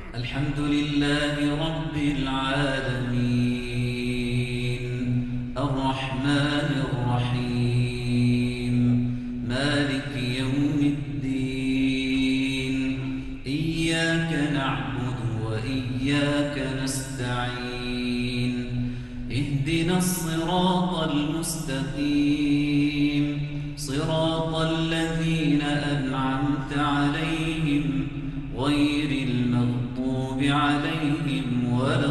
الحمد لله رب العالمين الرحمن الرحيم مالك يوم الدين إياك نعبد وإياك نستعين اهدنا الصراط المستقيم صراط الذين أنعمت عليهم غير المغضوب عليهم ولا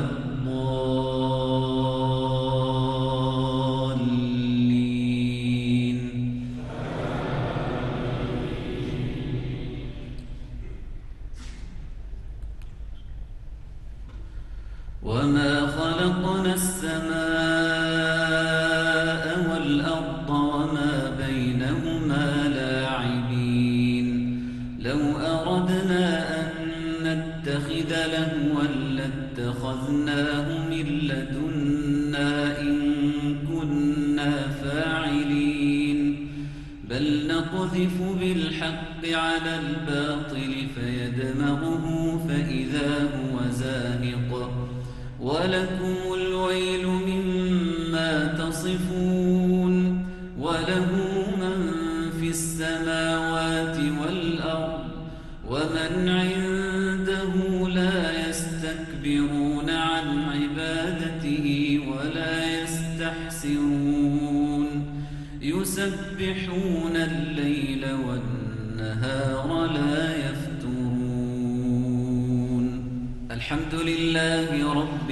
الضالين. وما خلقنا السماء والأرض وما بينهما لاعبين لو أردنا أن نتخذ لهوا لاتخذناه من لدنا إن كنا فاعلين بل نقذف بالحق على الباطل فيدمغه فإذا هو زاهق ولكم الويل مما تصفون وله من في السماوات والأرض ومن عنده لا يستكبرون عن عبادته ولا يستحسرون يسبحون الليل والنهار لا يفترون. الحمد لله رب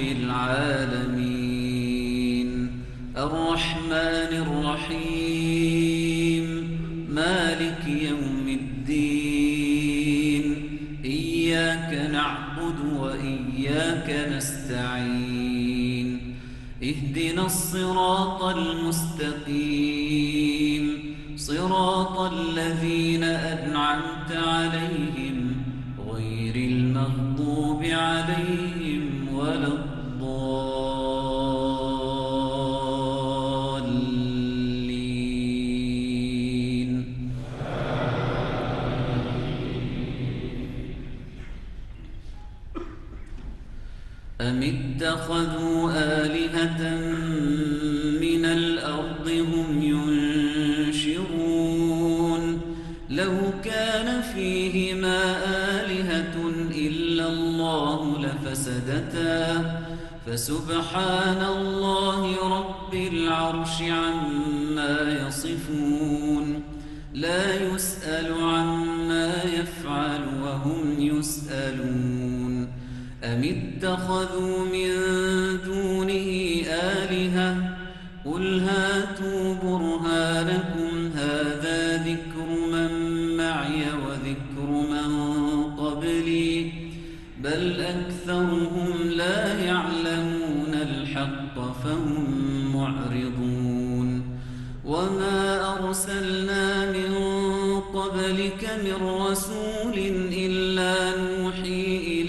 العالمين الرحمن الرحيم مالك يوم الدين إياك نعبد وإياك نستعين اهدنا الصراط المستقيم صراط الذين أنعمت عليهم غير المغضوب عليهم ولا الضالين. أم اتخذوا آلهة من الأرض هم ينشرون لو كان فيهما آلهة إلا الله لفسدتا فسبحان الله رب العرش عما يصفون لا يسأل عما يفعل وهم يسألون. أم اتخذوا من دونه آلهة قل هاتوا برهانكم هذا ذكر من معي وذكر من قبلي بل أكثرهم لا يعلمون الحق فهم معرضون. وما أرسلنا من قبلك من رسول إلا نوحي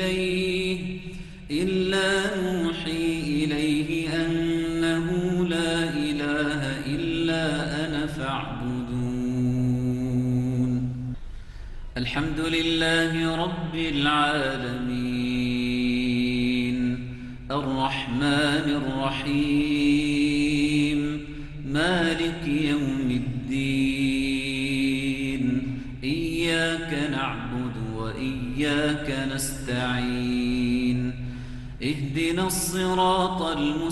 إليه أنه لا إله إلا أنا فاعبدون. الحمد لله رب العالمين الرحمن الرحيم مالك يوم الدين إياك نعبد وإياك نستعين اهدنا الصراط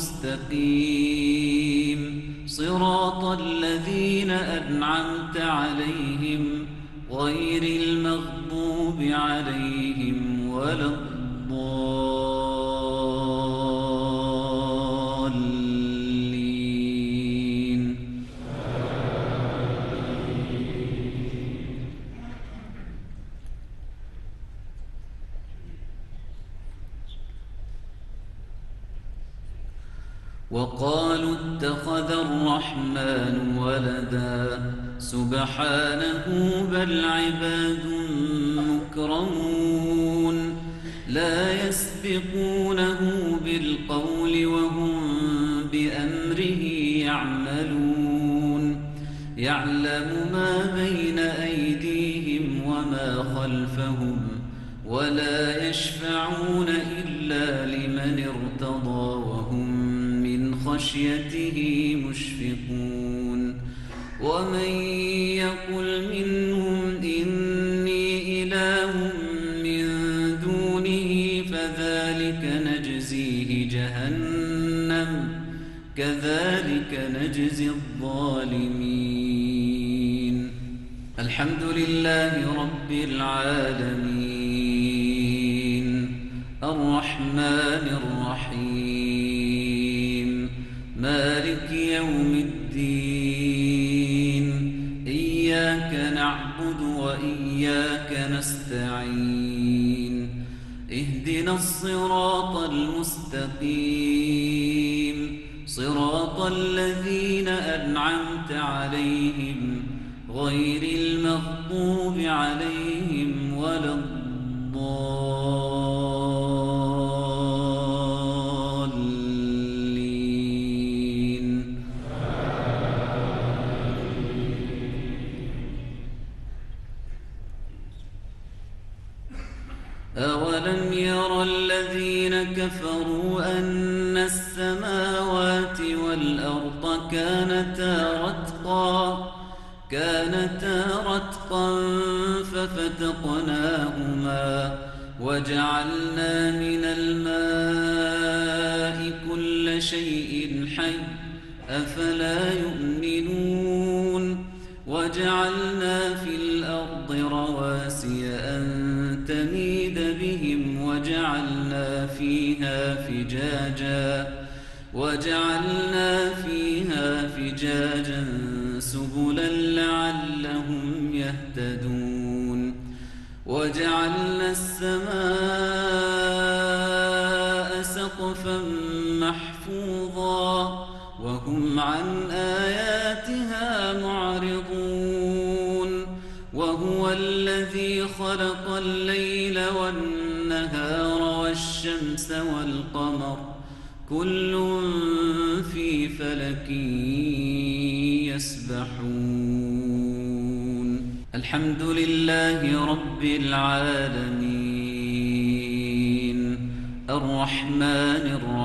المستقيم صراط الذين أنعمت عليهم غير المغضوب عليهم ولا الضالين. وقالوا اتخذ الرحمن ولدا سبحانه بل عباد مكرمون لا يسبقونه بالقول وهم بأمره يعملون يعلم ما بين أيديهم وما خلفهم ولا يشفعون إلا لمن ارتضى وهم من خشيته مشفقون ومن يقل منهم إني إله من دونه فذلك نجزيه جهنم كذلك نجزي الظالمين. الحمد لله رب العالمين الرحمن الرحيم مالك يوم الدين إياك نعبد وإياك نستعين اهدنا الصراط المستقيم صراط الذين أنعمت عليهم غير المغضوب عليهم ولا الضالين. أولم ير الذين كفروا أن السماوات والأرض كانتا رتقا ففتقناهما وجعلنا من الماء كل شيء حي أفلا يؤمنون وجعلنا في الأرض رواسي أن تميد بهم وجعلنا فيها فجاجا سبلا لعلهم يهتدون وجعلنا السماء سقفا محفوظا وهم عن آياتها معرضون وهو الذي خلق الليل والنهار والشمس والقمر كل في فلك يسبحون. الحمد لله رب العالمين الرحمن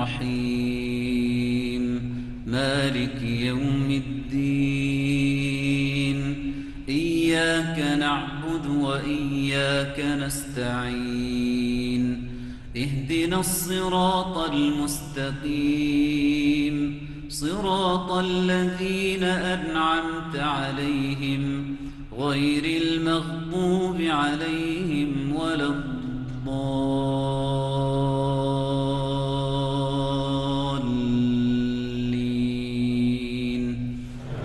الرحيم مالك يوم الدين إياك نعبد وإياك نستعين اهدنا الصراط المستقيم صراط الذين أنعمت عليهم غير المغضوب عليهم ولا الضالين.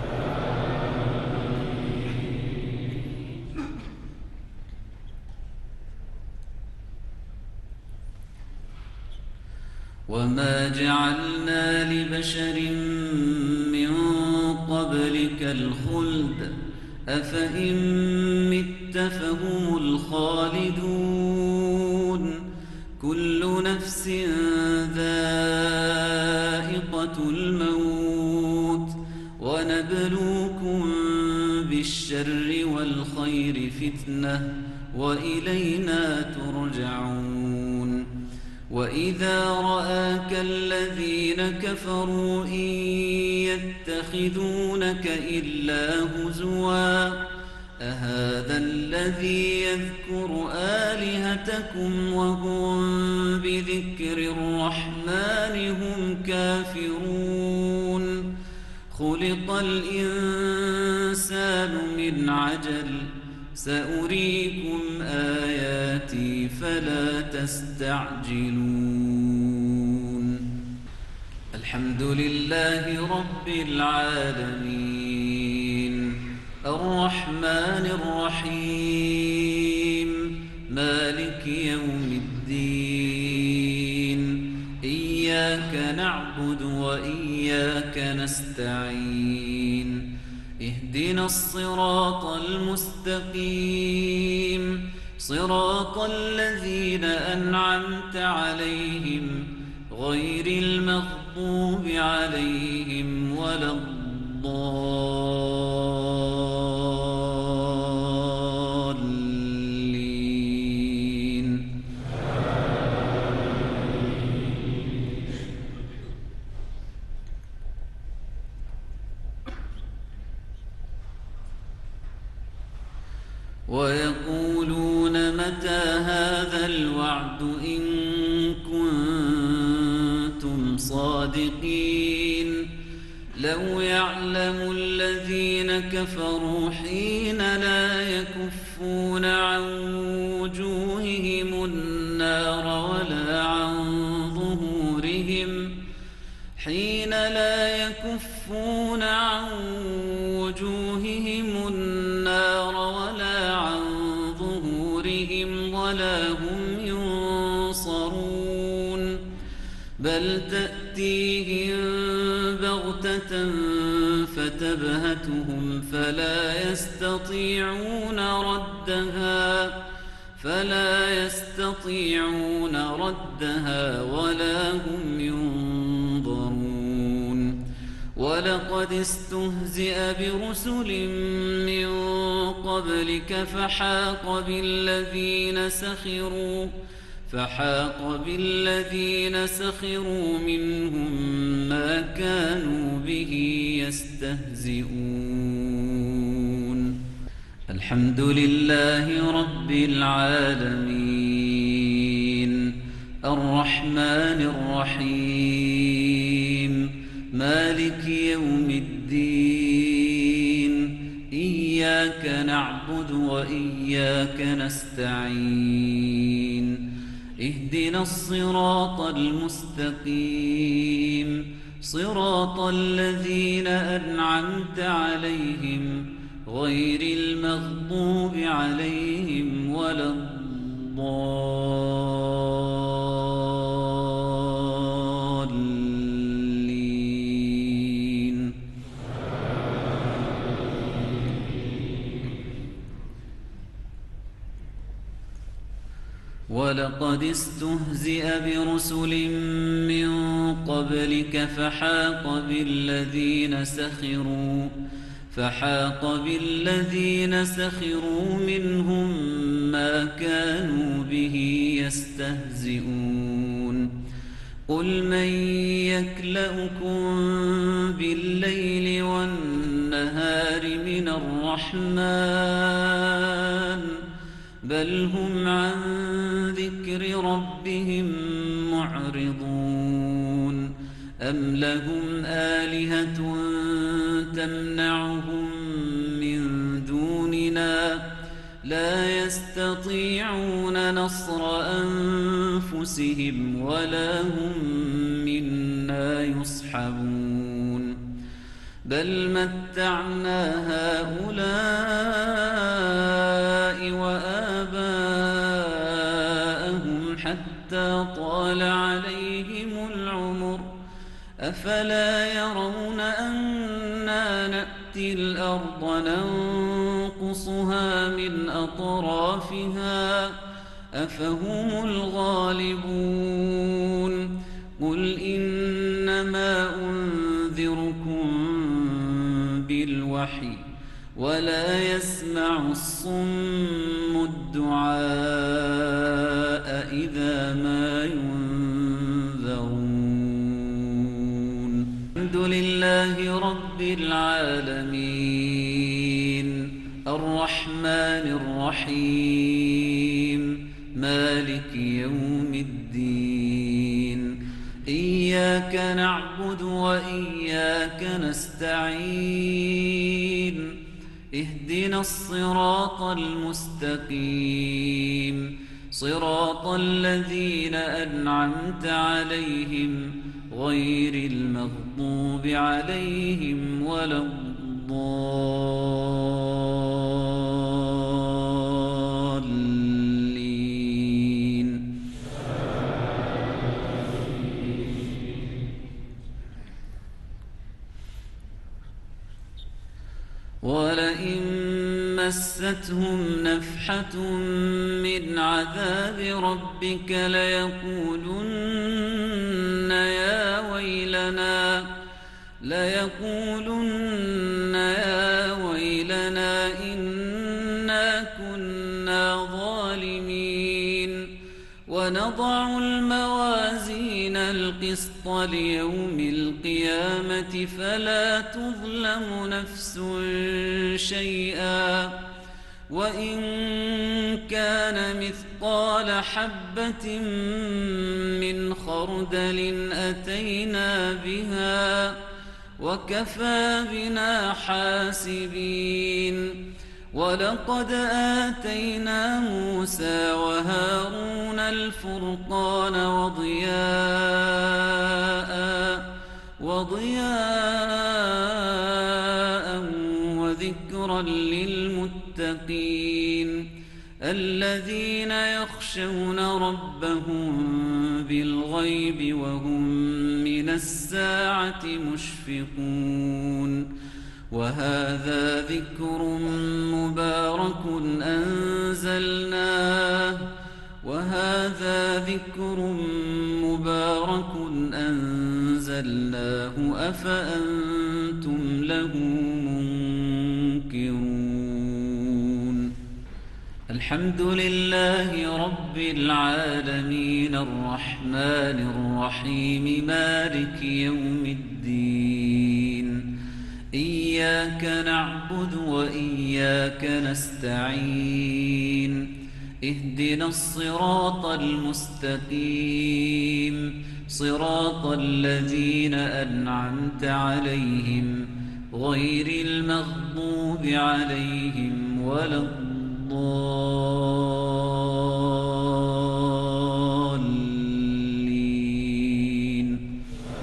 وما جعلنا لبشر من قبلك الخلد أفإن مت فهم الخالدون كل نفس ذائقة الموت ونبلوكم بالشر والخير فتنة وإلينا ترجعون. وإذا رآك الذين كفروا إن يتخذونك إلا هزوا أهذا الذي يذكر آلهتكم وهم بذكر الرحمن هم كافرون خلق الإنسان من عجل سأريكم آياتي فلا تستعجلون. الحمد لله رب العالمين الرحمن الرحيم مالك يوم الدين إياك نعبد وإياك نستعين اهدنا الصراط المستقيم صراط الذين أنعمت عليهم غير المغضوب عليهم ولا الضالين. بعد إن كنتم صادقين لو يعلم الذين كفروا حين لا يكفون عن وجوههم النار ولا عن ظهورهم ولا هم ينصرون بل تأتيهم بغتة فتبهتهم فلا يستطيعون ردها ولا هم ينظرون ولقد استهزئ برسل من قبلك فحاق بالذين سخروا منهم ما كانوا به يستهزئون. الحمد لله رب العالمين الرحمن الرحيم مالك يوم الدين إياك نعبد وإياك نستعين اهدنا الصراط المستقيم صراط الذين أنعمت عليهم غير المغضوب عليهم ولا الضالين. ولقد استهزئ برسل من قبلك فحاق بالذين سخروا منهم ما كانوا به يستهزئون. قل من يكلؤكم بالليل والنهار من الرحمن بل هم عن ذكر ربهم معرضون أم لهم آلهة تمنعهم من دوننا لا يستطيعون نصر أنفسهم ولا هم منا يصحبون بل متعنا هؤلاء وآباءهم حتى طال عليهم العمر أفلا يرون أنا نأتي الأرض ننقصها من أطرافها أفهم الغالبون. قل إنما أنذركم بالوحي ولا يسمع الصم الدعاء إذا ما ينذرون. الحمد لله رب العالمين الرحمن الرحيم مالك يوم الدين إياك نعبد وإياك نستعين اهدنا الصراط المستقيم صراط الذين أنعمت عليهم غير المغضوب عليهم ولا الضالين. ولئن مستهم نفحة من عذاب ربك ليقولن يا ويلنا إنا كنا ظالمين ونضع الموازين القسط ليوم القيامة فلا تظلم نفس شيئا وإن كان مثقال حبة من خردل أتينا بها وكفى بنا حاسبين ولقد آتينا موسى وهارون الفرقان وضياء وذكرا للمتقين الذين يخشون ربهم بالغيب وهم من الساعة مشفقون وهذا ذكر مبارك أنزلناه أفأنتم له منكرون الحمد لله رب العالمين الرحمن الرحيم مالك يوم الدين إياك نعبد وإياك نستعين اهدنا الصراط المستقيم صراط الذين أنعمت عليهم غير المغضوب عليهم ولا الضالين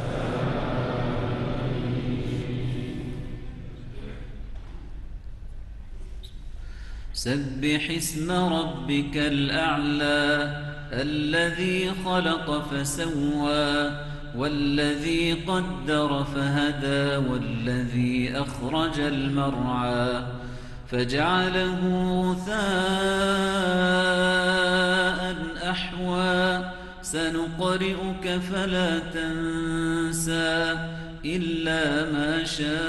سبح اسم ربك الأعلى الذي خلق فسوى والذي قدر فهدى والذي أخرج المرعى فجعله غثاء أحوى سنقرئك فلا تنسى إلا ما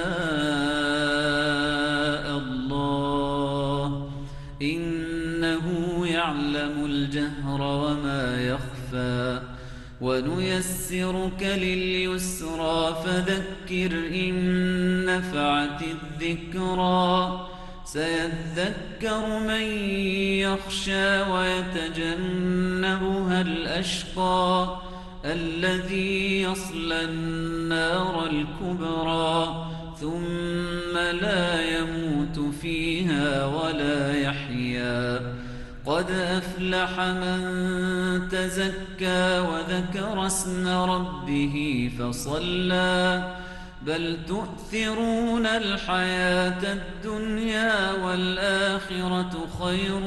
شاء الله إنه يعلم الجهر وما يخفى ونيسرك لليسرى فذكر إن نفعت الذكرى سيذكر من يخشى ويتجنبها الأشقى الذي يصلى النار الكبرى ثم لا يموت فيها ولا يحيا قد أفلح من تزكى وذكر اسم ربه فصلى بل تؤثرون الحياة الدنيا والآخرة خير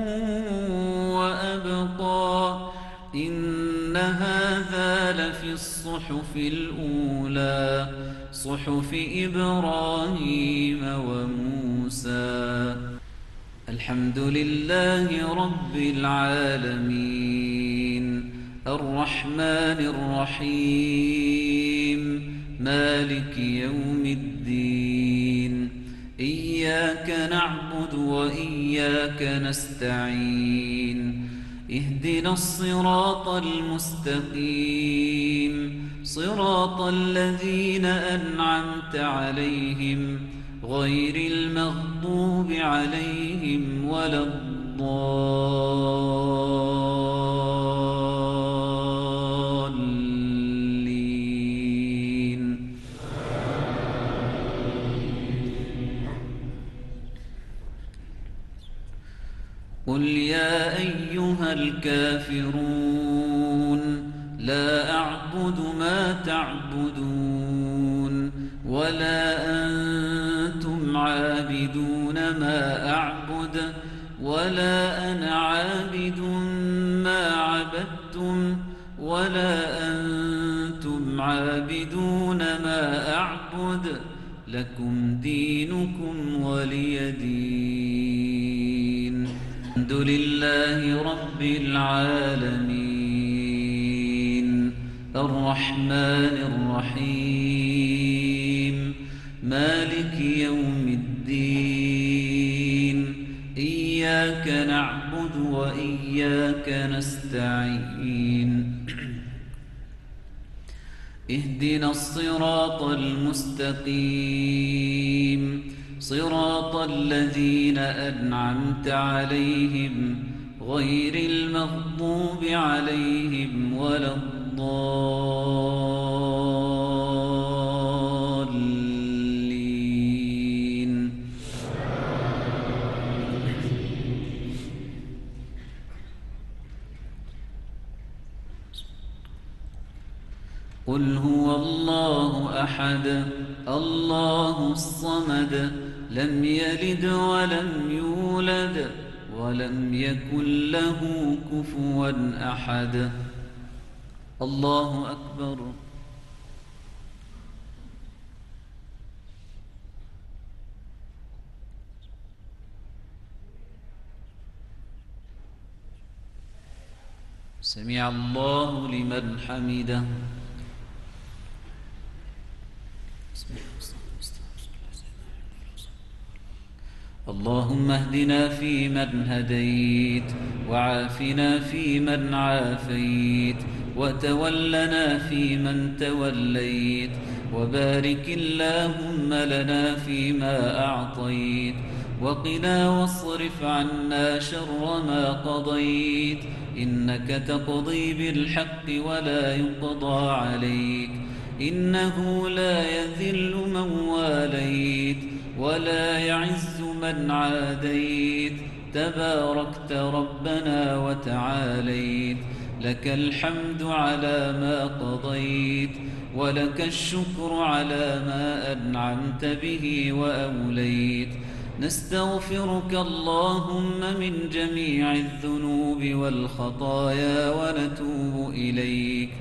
وأبقى إن هذا لفي الصحف الأولى صحف إبراهيم وموسى الحمد لله رب العالمين الرحمن الرحيم مالك يوم الدين إياك نعبد وإياك نستعين اهدنا الصراط المستقيم صراط الذين أنعمت عليهم غير المغضوب عليهم ولا الضالين قل يا أيها الكافرون لا أعبد ما تعبدون ولا أنتم عابدون ما أعبد ولا أنا عابد ما عبدتم ولا أنتم عابدون ما أعبد لكم دينكم ولي دين الحمد لله رب العالمين الرحمن الرحيم مالك يوم الدين إياك نعبد وإياك نستعين اهدنا الصراط المستقيم صراط الذين أنعمت عليهم غير المغضوب عليهم ولا الضالين. قل هو الله أحد الله الصمد لم يلد ولم يولد ولم يكن له كفوا أحد. الله أكبر. سمع الله لمن حمده. اللهم اهدنا فيمن هديت وعافنا فيمن عافيت وتولنا فيمن توليت وبارك اللهم لنا فيما أعطيت وقنا واصرف عنا شر ما قضيت إنك تقضي بالحق ولا يقضى عليك إنه لا يذل من واليت ولا يعز من عاديت تباركت ربنا وتعاليت لك الحمد على ما قضيت ولك الشكر على ما أنعمت به وأوليت نستغفرك اللهم من جميع الذنوب والخطايا ونتوب إليك.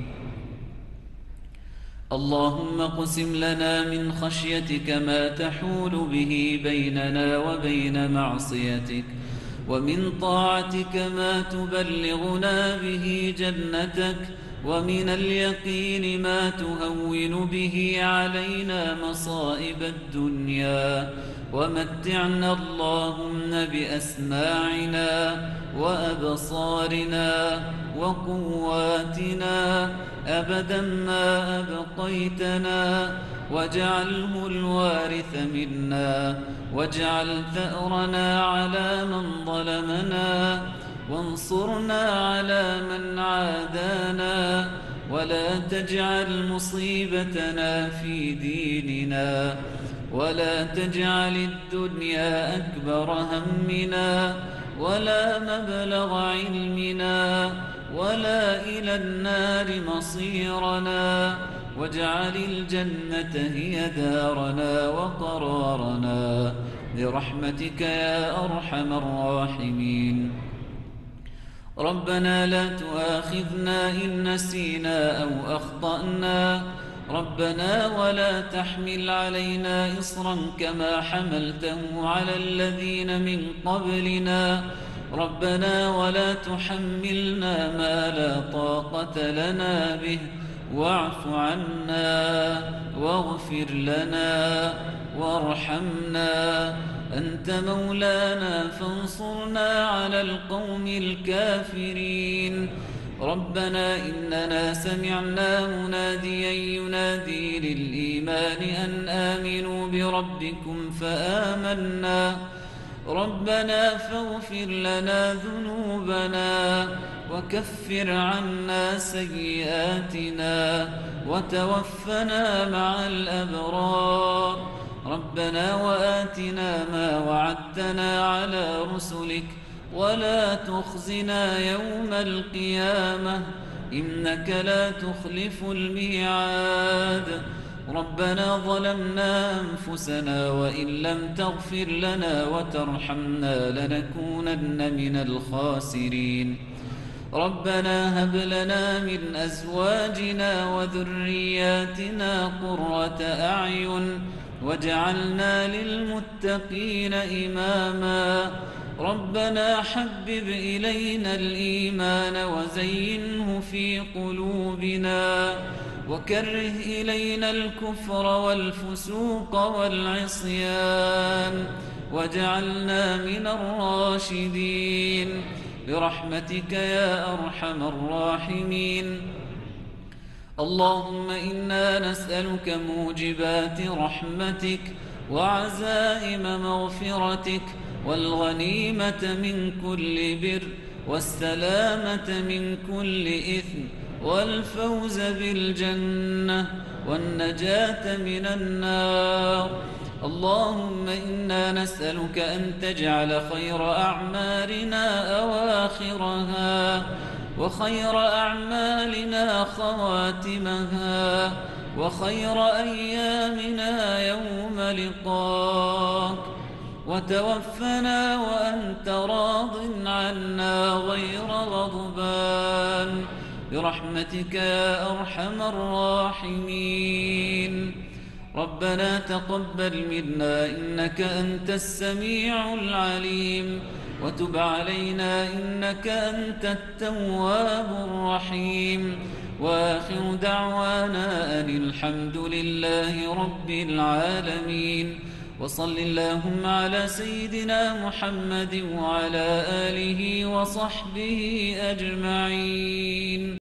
اللهم اقسم لنا من خشيتك ما تحول به بيننا وبين معصيتك ومن طاعتك ما تبلغنا به جنتك ومن اليقين ما تهون به علينا مصائب الدنيا ومتعنا اللهم بأسماعنا وأبصارنا وقواتنا أبدا ما أبقيتنا واجعله الوارث منا واجعل ثأرنا على من ظلمنا وانصرنا على من عادانا ولا تجعل مصيبتنا في ديننا ولا تجعل الدنيا أكبر همنا ولا مبلغ علمنا ولا إلى النار مصيرنا واجعل الجنة هي دارنا وقرارنا برحمتك يا أرحم الراحمين. ربنا لا تؤاخذنا إن نسينا أو أخطأنا ربنا ولا تحمل علينا إصرا كما حملته على الذين من قبلنا ربنا ولا تحملنا ما لا طاقة لنا به واعف عنا واغفر لنا وارحمنا أنت مولانا فانصرنا على القوم الكافرين. ربنا إننا سمعنا مناديا ينادي للإيمان أن آمنوا بربكم فآمنا ربنا فاغفر لنا ذنوبنا وكفر عنا سيئاتنا وتوفنا مع الأبرار ربنا وآتنا ما وعدتنا على رسلك ولا تخزنا يوم القيامة إنك لا تخلف الميعاد. ربنا ظلمنا أنفسنا وإن لم تغفر لنا وترحمنا لنكونن من الخاسرين. ربنا هب لنا من أزواجنا وذرياتنا قرة أعين واجعلنا للمتقين إماما. ربنا حبب إلينا الإيمان وزينه في قلوبنا وكره إلينا الكفر والفسوق والعصيان واجعلنا من الراشدين برحمتك يا أرحم الراحمين. اللهم إنا نسألك موجبات رحمتك وعزائم مغفرتك والغنيمة من كل بر والسلامة من كل إثم والفوز بالجنة والنجاة من النار. اللهم إنا نسألك أن تجعل خير أعمالنا أواخرها وخير أعمالنا خواتمها وخير أيامنا يوم لقاك، وتوفنا وأنت راض عنا غير غضبان برحمتك يا أرحم الراحمين. ربنا تقبل منا إنك أنت السميع العليم، وتب علينا إنك أنت التواب الرحيم. وآخر دعوانا أن الحمد لله رب العالمين. وصل اللهم على سيدنا محمد وعلى آله وصحبه أجمعين.